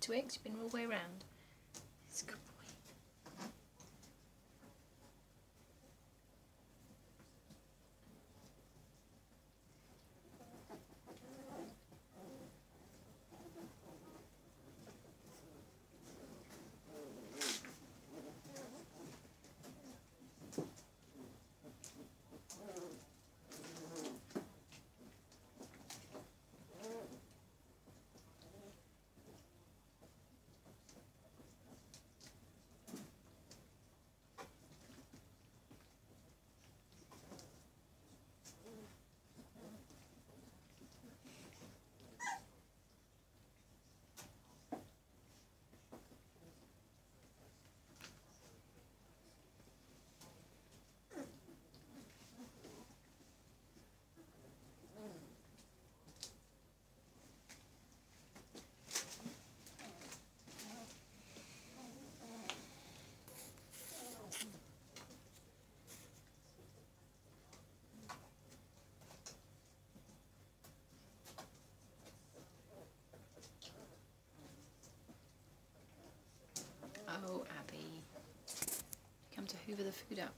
Twix? You've been all the way around. It's a good boy. Oh, Abby. Come to hoover the food up.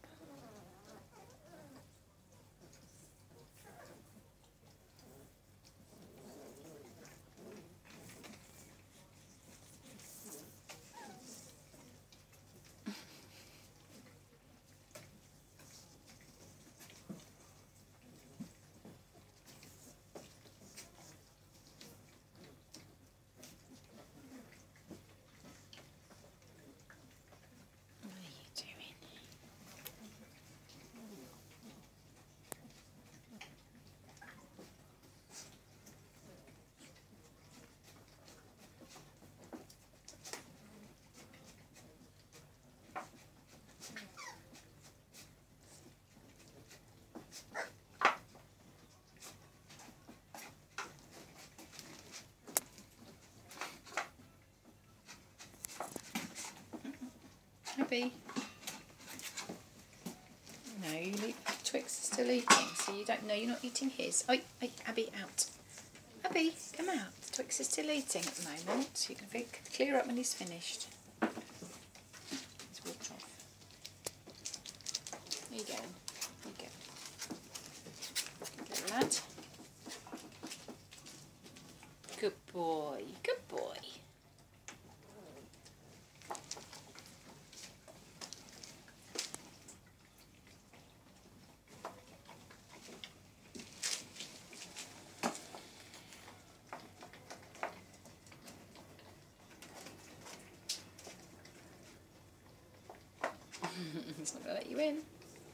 Abby. No, you leave. Twix is still eating, so you don't know you're not eating his. Oi, oi, Abby, out. Abby, come out. Twix is still eating at the moment, so you can clear up when he's finished. He's walked off. There you go. There you go. Good little lad. Good boy. Good boy. He's not going to let you in.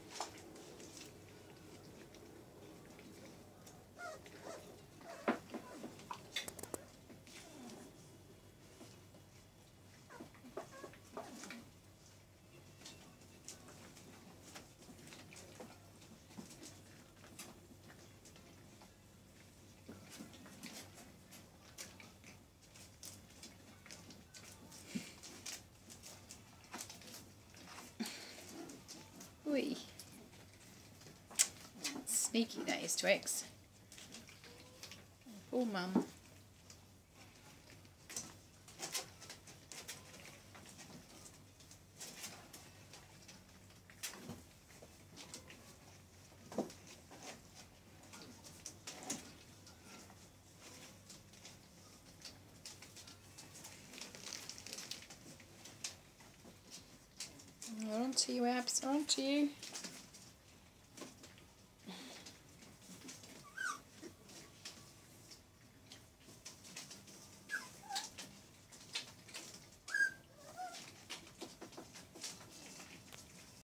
Wee. Sneaky that is, Twix. Oh, Mum. They're onto you, Abs, they're onto you.